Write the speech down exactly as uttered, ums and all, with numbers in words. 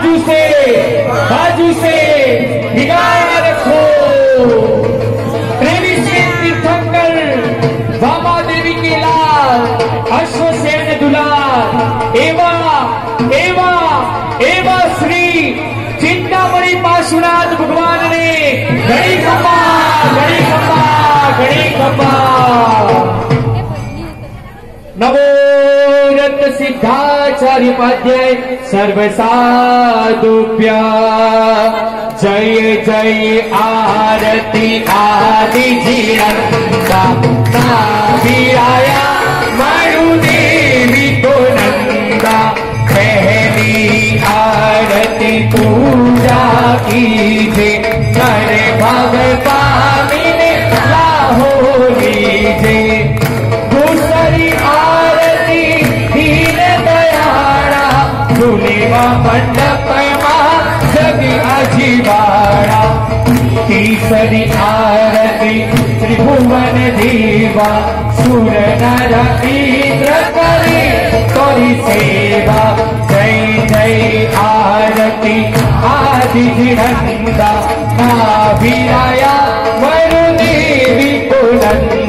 बाजू से बाजू से हिलाया रखो। प्रेमी श्री तीर्थंकर वामा देवी के लाल अश्वसेन दुलार एवा एवा एवा श्री चिंतामणि पार्श्वनाथ भगवान ने घड़ी खंबा घड़ी खंबा घड़ी खंबा। नवोरत सिद्धाचार्य उपाध्याय सर्वसाधुभ्य जय जय आरती आदि जीरंगा नाभिराया मरुदेवी को नंदा। पहली आरती पूजा कीजे करे भगवान ने लाहो लीजे। दूसरी आरती दीन दयाड़ा सुनेवा मंडप जग अजीवाड़ा। तीसरी आरती त्रिभुवन देवा सुर नर इंद्र करे तोरी सेवा। जय जय आरती आदि जीरंगा नाभिराया वरुदेवी को नंदा।